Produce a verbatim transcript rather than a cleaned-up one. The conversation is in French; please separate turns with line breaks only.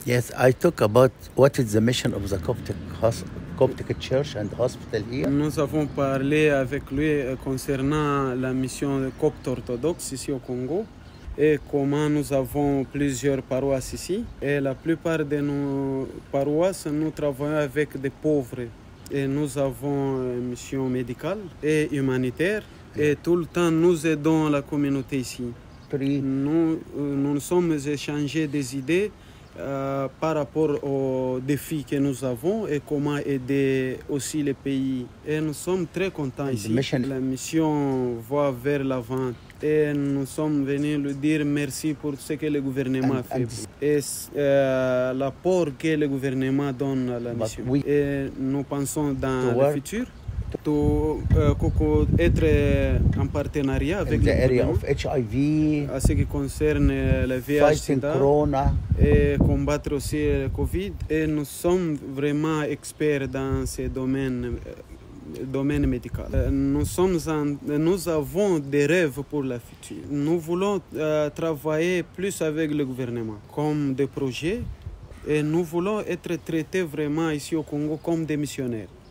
Yes, I talk about what is the mission of the Coptic, hos- Coptic Church and Hospital here.
Nous avons parlé avec lui euh, concernant la mission de copte orthodoxe ici au Congo et comment nous avons plusieurs paroisses ici. Et la plupart de nos paroisses, nous travaillons avec des pauvres. Et nous avons une mission médicale et humanitaire. Et tout le temps, nous aidons la communauté ici. Nous, euh, nous nous sommes échangés des idées euh, par rapport aux défis que nous avons et comment aider aussi les pays. Et nous sommes très contents ici.
Mission.
La mission va vers l'avant. Et nous sommes venus lui dire merci pour ce que le gouvernement
And-
a fait.
and-
Et euh, l'apport que le gouvernement donne à la
But
mission.
we-
Et nous pensons dans
To
le
work-
futur to, euh, coco- être en partenariat
In
avec
the
le
area
gouvernement
of H I V,
à ce qui concerne le V I H
fighting
sida
Corona.
et combattre aussi le Covid. Et nous sommes vraiment experts dans ces domaines, euh, domaine médical. Euh, Nous, sommes en- nous avons des rêves pour le futur. Nous voulons euh, travailler plus avec le gouvernement comme des projets et nous voulons être traités vraiment ici au Congo comme des missionnaires.